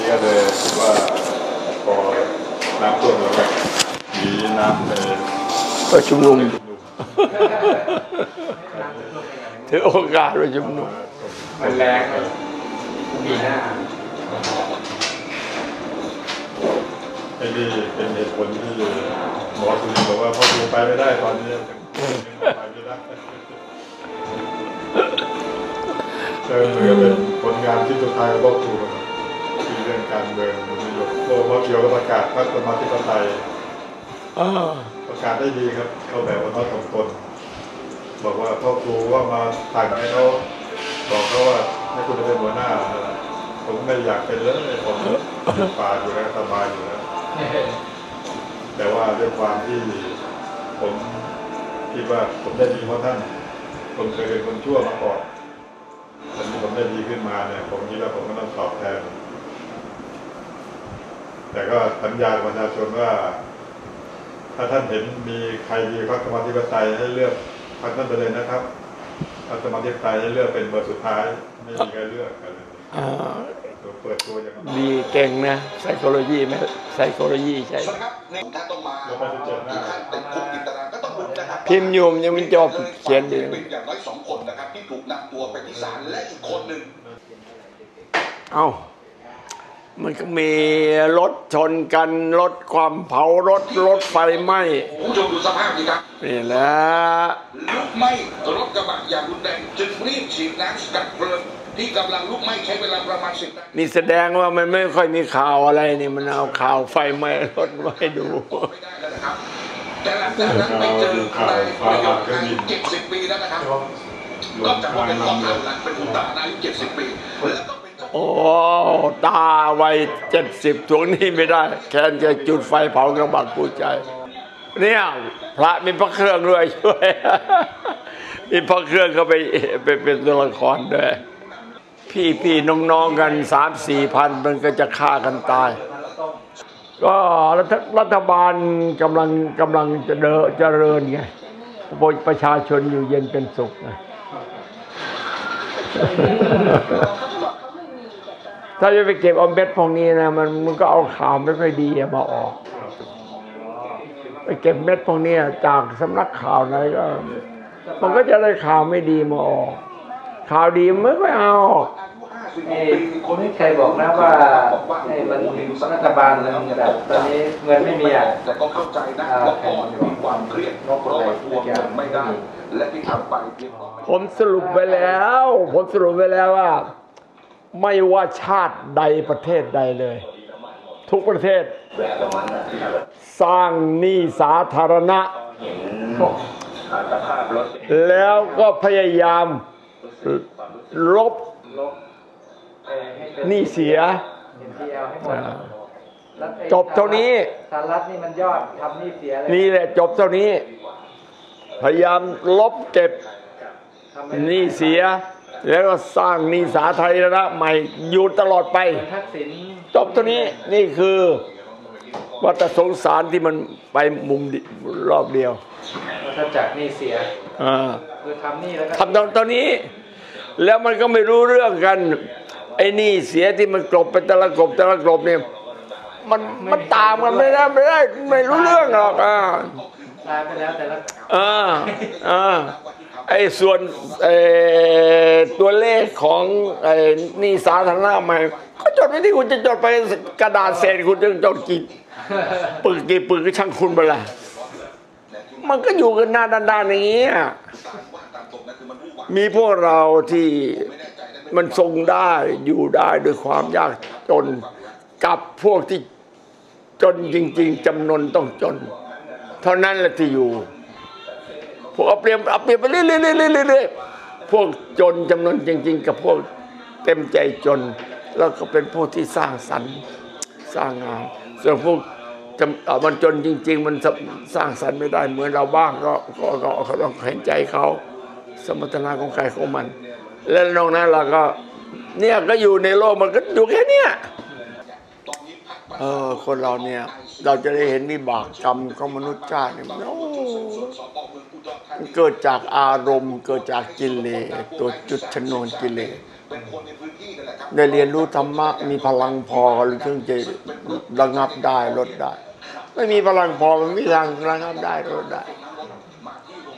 ก็เลยคิดว่าพอน้ำท่วมแล้วก็มีน้ำไปชุมนุมถือโอกาสไปชุมนุมมันแรงปีหน้าไอ้นี่เป็นเหตุผลที่หมอสุนิบอกว่าพ่อครูไปไม่ได้ตอนนี้ไปไม่ได้เออมันก็เป็นผลงานที่สุดท้ายของพ่อครูที่เรื่องการเมืองมันไม่ยกโลกพ่อเขียวก็ประกาศพรรคสมาธิปไตยประกาศได้ดีครับเขาแบบว่าเขาสมตนบอกว่าพ่อครูว่ามาสั่งให้เขาบอกเขาว่าให้คุณเป็นหัวหน้าผมไม่อยากเป็นเลยผมป่าอยู่แล้วสบายอยู่แล้วแต่ว่าด้วยความที่ผมคิดว่าผมได้ดีเพราะท่านผมเคยเป็นคนชั่วมาก่อนตอนนี้ผมได้ดีขึ้นมาเนี่ยผมคิดว่าผมก็ต้องตอบแทนแต่ก็สัญญาประชาชนว่าถ้าท่านเห็นมีใครดีพรรคสมาธิปไตยให้เลือกพรรคนั้นไปเลยนะครับพรรคสมาธิปไตยให้เลือกเป็นเบอร์สุดท้ายไม่มีใครเลือกกันเลยเปิดตัวอย่างดีเก่งนะ psychology ไหม psychology ใช่พิมพ์ยุ่มยังไม่จบเขียนดีอย่างน้อย2 คนนะครับที่ถูกนำตัวไปที่ศาลและอีกคนหนึ่งมันก็มีรถชนกันรถความเผารถไฟไหม้ผู้ชมดูสภาพดีครับนี่แหละลุกไหม้รถกระบะอย่างรุนแรงจึงรีบฉีดน้ำดับเพลิงที่กำลังลุกไหม้ใช้เวลาประมาณ10 นาทีนี่แสดงว่ามันไม่ค่อยมีข่าวอะไรนี่มันเอาข่าวไฟไหม้รถมาให้ดูไม่ได้แล้วนะครับแต่หลังจากนั้นไปเจอนายประโยชน์อายุ70 ปีแล้วนะครับก็จะเป็นกองทัพหลักเป็นผู้ตาอายุ70 ปีแล้วก็โอ้ตาวัย70ทวงนี้ไม่ได้แค่จะจุดไฟเผากระบะกู้ใจเนี่ยพระมีพระเครื่องด้วยช่วยมีพระเครื่องเขาไปเป็นตัวละครด้วยพี่น้องๆกัน3-4 พันมันก็จะฆ่ากันตายก็รัฐบาลกำลังจะเจริญไงประชาชนอยู่เย็นเป็นสุขไงถ้าจะไปเก็บเอาเม็ดพวกนี้นะมันก็เอาข่าวไม่ค่อยดีมาออกไปเก็บเม็ดพวกนี้จากสำนักข่าวไหนก็มันก็จะได้ข่าวไม่ดีมาออกข่าวดีไม่ค่อยเอาคนที่เคยบอกนะว่ามันรัฐบาลแบบตอนนี้เงินไม่มีแต่ก็เข้าใจนะว่าพ่อมีความเครียดเพราะว่าทวงเงินไม่ได้และที่ทำไปผมสรุปไปแล้วว่าไม่ว่าชาติใดประเทศใดเลยทุกประเทศสร้างหนี้สาธารณะแล้วก็พยายามลบหนี้เสียจบเท่านี้สหรัฐนี่มันยอดทำหนี้เสียนี่แหละจบเท่านี้พยายามลบเก็บหนี้เสียแล้วก็สร้างหนี้สาธารณะใหม่อยู่ตลอดไปจบเท่านี้นี่คือวัฏสงสารที่มันไปมุมรอบเดียวถ้าจากหนี้เสียคือทำหนี้แล้วทำตอนนี้แล้วมันก็ไม่รู้เรื่องกันไอ้หนี้เสียที่มันกลบไปแต่ละกลบเนี่ยมันตามกันไม่ได้ไม่รู้เรื่องหรอกตายไปแล้วแต่ละไอ้ส่วนตัวเลขของหนี้สาธารณะใหม่ก็จดไว้ที่คุณจะจดไปกระดาษเศษคุณจะจดกี่ปึกก็ช่างคุณไปละมันก็อยู่กันหน้าด้านๆอย่างนี้มีพวกเราที่มันทรงได้อยู่ได้ด้วยความยากจนกับพวกที่จนจริงๆจำนวนต้องจนเท่านั้นแหละที่อยู่พวกเอาเปรียบไปเรื่อยๆพวกจนจำนวนจริงๆกับพวกเต็มใจจนแล้วก็เป็นพวกที่สร้างสรรค์สร้างงานส่วนพวกมันจนจริงๆมันสร้างสรรค์ไม่ได้เหมือนเราบ้างก็ต้องเห็นใจเขาสมรรถนะของใครของมันแล้วนอกนั้นเราก็เนี่ยก็อยู่ในโลกมันก็อยู่แค่เนี้ยคนเราเนี่ยเราจะได้เห็นวิบากกรรมของมนุษย์ชาติเนี่ยเกิดจากอารมณ์เกิดจากกิเลสตัวจุดชนวนกิเลสเป็นคนในพื้นที่นั่นแหละครับได้เรียนรู้ธรรมะมีพลังพอหรือถึงจะระงับได้ลดได้ ไม่มีพลังพอมันไม่มีทางระงับได้ลดได้นะ